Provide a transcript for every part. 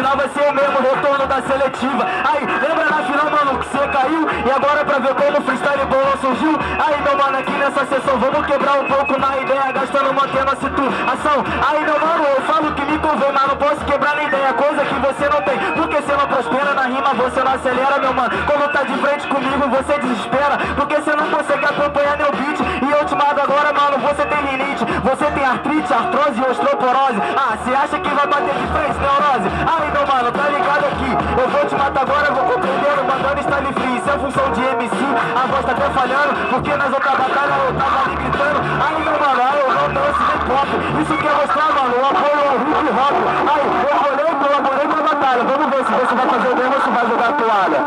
final vai ser o mesmo retorno da seletiva. Aí, lembra na final, mano, que você caiu? E agora pra ver como o freestyle bolão surgiu. Aí, meu mano, aqui nessa sessão vamos quebrar um pouco na ideia, gastando, mantendo a situação. Aí, meu mano, eu falo que me convém, mas não posso quebrar na ideia, coisa que você não tem. Porque você não prospera na rima, você não acelera, meu mano. Quando tá de frente comigo, você desespera, porque você não consegue acompanhar meu beat. E eu te mato agora, mano, você tem rinite, você tem artrite, artrose e osteoporose. Ah, você acha que vai bater de frente, neurose? Aí, meu mano, tá ligado aqui, eu vou te matar agora, vou compreendendo, mandando style free. Isso é função de MC, a voz tá até falhando, porque nas outras batalhas eu tava ali gritando. Aí, meu mano, aí eu não trouxe nem pop. Isso quer mostrar, mano, o apoio ao hip hop. Aí, eu colaborei com a batalha. Vamos ver se você vai fazer o mesmo ou se vai jogar a toalha.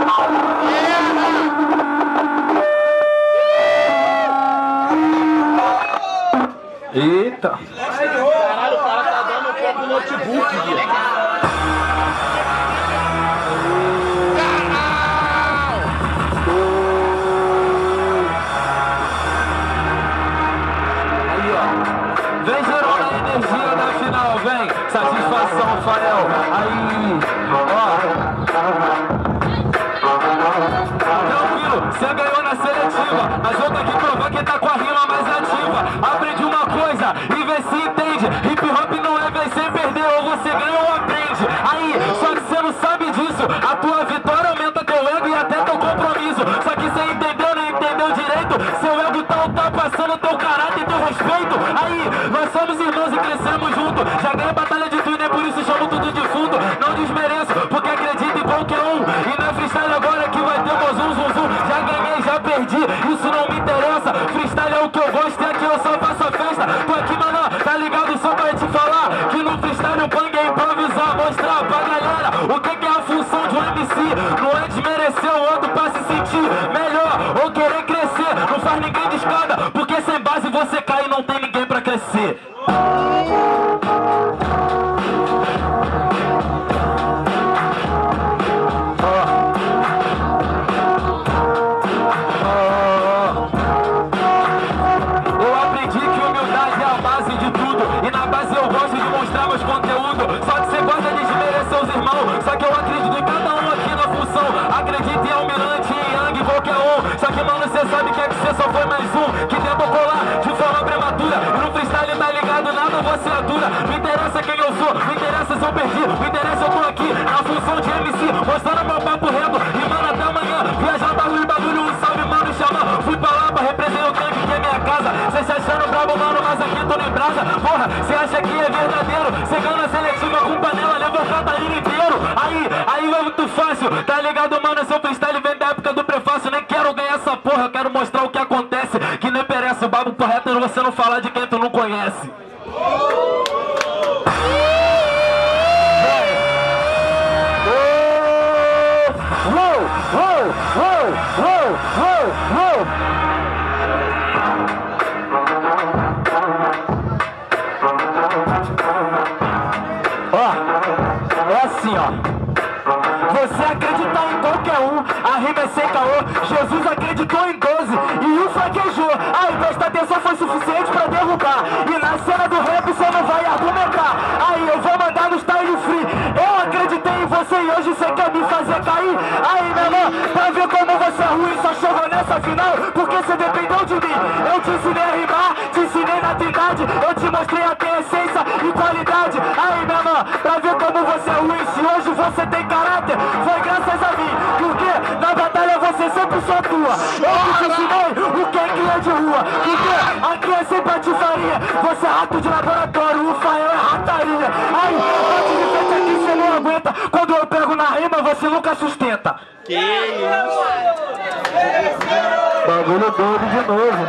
Eita! Caralho, o cara tá dando um pouco no notebook, Gui. Vem gerando a energia da final, vem, satisfação, Fael. Aí, ó. Tranquilo, você ganhou na seletiva, mas eu tô aqui provar quem tá com a rima mais ativa. Aprendi uma coisa e vê se entende. Hip hop não é vencer, perder, ou você ganha ou aprende. Aí, só que você não sabe disso. A tua vitória aumenta teu ego e até teu compromisso. Só que você entendeu, não entendeu direito. Seu ego tá ultrapassando teu caráter e teu respeito. Aí, nós somos irmãos e crescemos juntos. Já ganhei batalha de tudo, é por isso chamo tudo de fundo. Não desmereço, porque acredito em qualquer um. E não é freestyle agora que vai ter mozum, zum, zum. Já ganhei, já perdi, isso não me interessa. Freestyle é o que eu gosto e aqui eu só faço a festa. Tô aqui, mano, tá ligado? Só pra te falar que no freestyle o bang é improvisar, mostrar pra galera o que é a função de um MC. Não é desmerecer o outro pra se sentir melhor ou querer crescer. Não faz ninguém de escada, porque sem base você cai e não tem ninguém pra crescer. Só que você gosta de desmerecer os irmãos. Só que eu acredito em cada um aqui na função. Acredito em Almirante, em Yang, qualquer um. Só que, mano, você sabe que é que você só foi mais um que tentou colar de forma prematura. E no freestyle tá ligado, nada você atura. Não interessa quem eu sou, não interessa se eu perdi. Não interessa eu tô aqui na função de MC, mostrando meu papo reto. E, mano, até amanhã, viajando a luz, bagulho, um salve, mano, chama. Fui pra lá pra representar o tanque que é minha casa. Cê se achando brabo, mano, mas aqui tô em brasa. Porra, cê acha que é verdadeiro? Cê ganha seletiva com panela, leva o Catarina inteiro. Aí é muito fácil, tá ligado, mano? Seu freestyle vem da época do prefácio. Nem quero ganhar essa porra, eu quero mostrar o que acontece. Que nem perece, o babo correto é você não falar de quem tu não conhece. É assim, ó. Você acreditar em qualquer um, a rima é sem caô. Jesus acreditou em 12 e um fraquejou. Aí presta atenção, foi suficiente pra derrubar. E na cena do rap você não vai argumentar. Aí eu vou mandar no style free. Eu acreditei em você e hoje você quer me fazer cair. Aí, meu irmão, pra ver como você é ruim, só chegou nessa final porque você dependeu de mim. Eu te ensinei a rimar, te ensinei na trindade. Eu te mostrei a ter essência e qualidade. Aí, meu irmão, pra ver como você é ruim, se hoje você tem caráter, foi graças a mim. Porque na batalha você sempre só tua. Eu que te ensinei o que é de rua. Porque aqui é sem patifaria. Você é rato de laboratório, o Fael é rataria. Aí, bate de frente aqui, você não aguenta. Quando eu pego na rima, você nunca sustenta. Que isso? Bagulho doido de novo.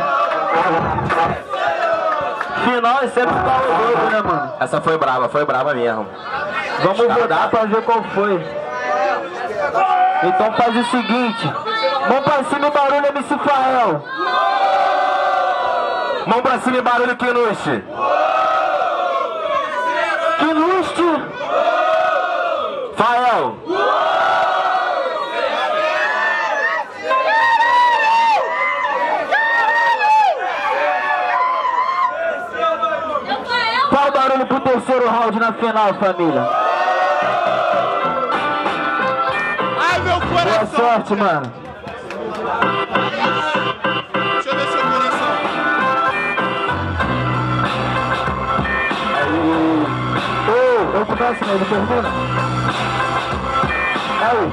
Final é sempre caloroso, né, mano? Essa foi brava mesmo. Vamos mudar pra ver qual foi. Então faz o seguinte. Mão pra cima e barulho, MC Fael. Mão pra cima e barulho, Kinushi. Kinushi. Fael. Qual o barulho pro terceiro round na final, família? Boa sorte, mano. Deixa eu ver seu coração. Eu começo, né? Ele pergunta. Aí.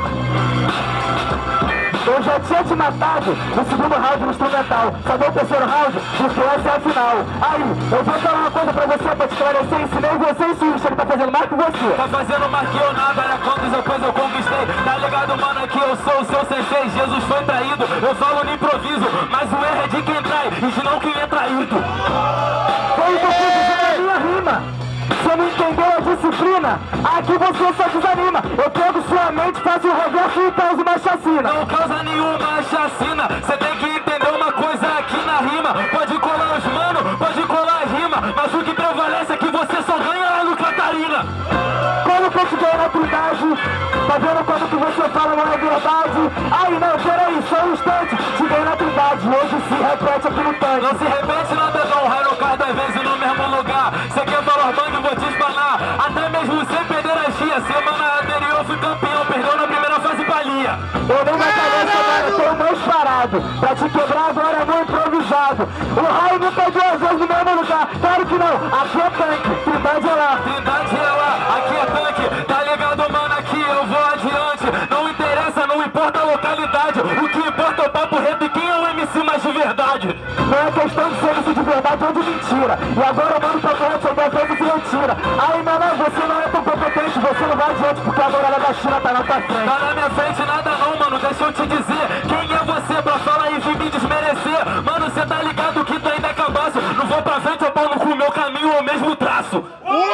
Eu já tinha te matado no segundo round no instrumental. Só deu o terceiro round porque essa é a final. Aí, eu vou falar uma coisa pra você, pra te esclarecer. Ensinei você e Switch, ele tá fazendo mais que você. Tá fazendo mais que eu nada, era quantos depois eu conquistei. Tá ligado, mano, que eu sou o seu sensei. Jesus foi traído, eu falo no improviso. Mas o erro é de quem trai, e de não quem é traído. Foi o que eu fiz na minha rima. Você não entendeu a disciplina? Aqui você só desanima. Eu pego sua mente, faço o reverso e causo uma chacina. Não causa nenhuma chacina. Cê tem que entender uma coisa aqui na rima. Pode colar os mano, pode colar as rimas, mas o que prevalece é que você só ganha lá no Catarina. Como que eu te ganhei na trindade? Tá vendo como que você fala não é verdade? Ai não, peraí, só um instante. Te ganhei na trindade, hoje se repete aqui no tanque. Não se repete nada não, raio cada vez no mesmo lugar. Cê quer falar bang, vou te espanar. Até mesmo sem perder a chia. Semana anterior eu fui campeão, perdeu na primeira fase balia. Eu nem na cabeça agora, tenho mais parado. Pra te quebrar agora é no improvisado. O raio não tá duas vezes no mesmo lugar. Claro que não, aqui é tanque, trindade é lá. Trindade é lá, aqui é tanque. Tá ligado, mano, aqui eu vou adiante. Não interessa, não importa a localidade. O que importa é o papo reto e quem é o MC mais de verdade. Não é questão de ser MC de verdade ou de mentira. E agora eu mando pra frente, eu defendo se retira. Aí, menor, você não é tão competente, você não vai adiante, porque a gorela da China tá na tua frente. Tá na minha frente nada não, mano, deixa eu te dizer. Quem é você pra falar e vir me desmerecer? Mano, cê tá ligado que tu ainda é cabaço. Não vou pra frente, eu pau no cu, meu caminho é o mesmo traço.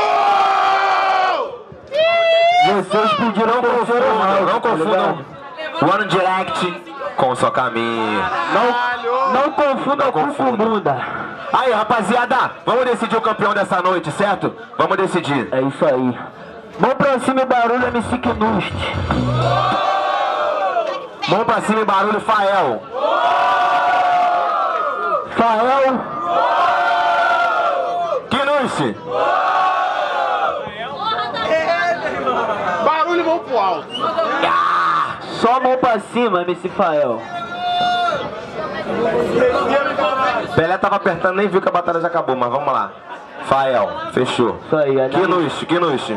Vocês pediram pro seu mal, Não confundam One Direct com o seu caminho. Não confunda com o bunda. Aí, rapaziada, vamos decidir o campeão dessa noite, certo? Vamos decidir. É isso aí. Mão pra cima e barulho, MC Knust. Mão pra cima e barulho, Fael. Fael. Knust. Barulho, vamos pro alto. Só mão pra cima, MC Fael. Pelé tava apertando, nem viu que a batalha já acabou, mas vamos lá. Fael, fechou. Isso aí, Knust.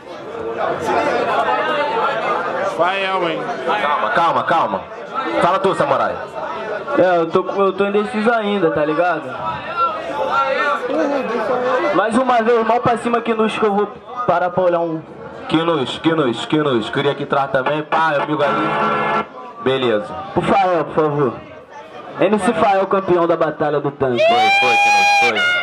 Fael, hein? Calma. Fala tu, Samurai. Eu tô indeciso ainda, tá ligado? Mais uma vez, mão pra cima Knust, que eu vou parar pra olhar um... Knust. Queria que traz também, pá, amigo aí. Beleza. O Fael, por favor. MC Fael, campeão da batalha do tanque. Foi, Knust, foi.